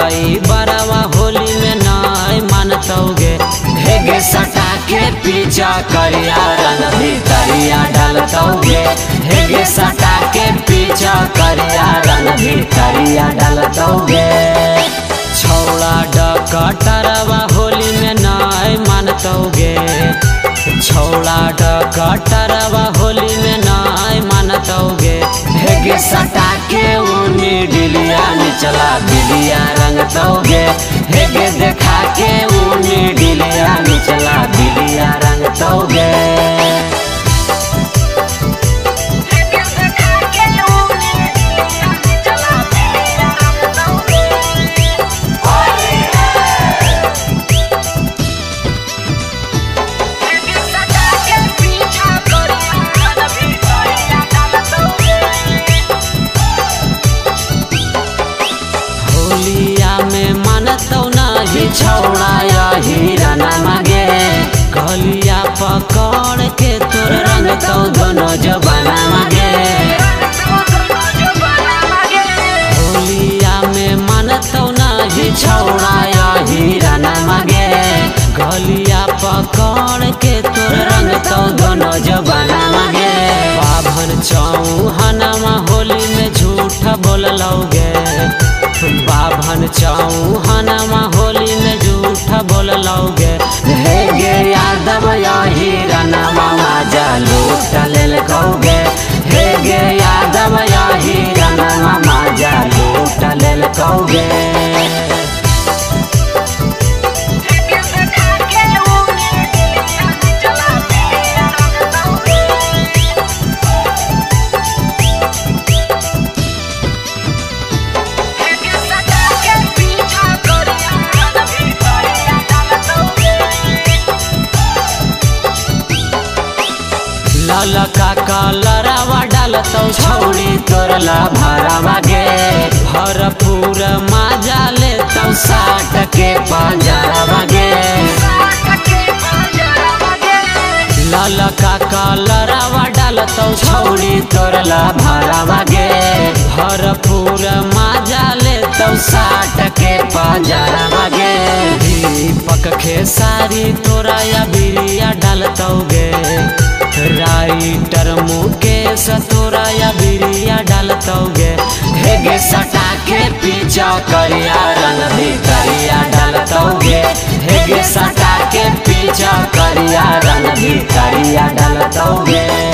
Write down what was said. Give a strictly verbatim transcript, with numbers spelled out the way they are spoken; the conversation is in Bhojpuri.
ड्राई बरावा होली में नाय मानतौगे। हेगे सटा के पीछा करिया रंग भीतरिया डालतौगे। हेगे सटा के पीछा करिया रंग भीतरिया डालतौगे। छौड़ा डकटरवा होली में नाय मानतौगे। छौड़ा डकटरवा होली में नाय मानतौगे। हेगे सटा के ऊनी डिलिया निचला बिलिया रंगतौगे। हेगे देखा के ऊनी डिलिया निचला बिलिया रंगतौगे। होलिया में मानतौ नहीं छौड़ा या हीरा न मांगे। गलिया पकड़ के तोर रंगतौ दोनों जबाना मांगे। होलिया में मानतौ नहीं छौड़ा या हीरा न मांगे। गलिया पकड़ के तोर रंगतौ दोनों जबाना मांगे। बाभन चौहानमा होली में झूठ बोललौगे। बाभन चौहानमा होली में झूठ बोललौगे। हेगे यादव या हीरा नमा माजा लूट लेलकौगे। हेगे यादव या हीरा नमा माजा लूट लेलकौगे। ललका कलरवा डालतौ छौड़ी तोरला भरवा गे। भरपूर माजा लेतौ साट के पंजरवा गे। ललका कलरवा डालतौ छौड़ी तोरला भरवा गे। भरपूर माजा लेतौ साट के पंजरवा गे। दीपक खेसारी तोरा या बिरिया डालतौगे। राइटर मुकेश तोरा या बिरिया डालतौगे। हेगे सटा के पीछा करिया रंग भीतरिया डालतौगे। हेगे सटा के पीछा करिया रंग भीतरिया डालतौगे।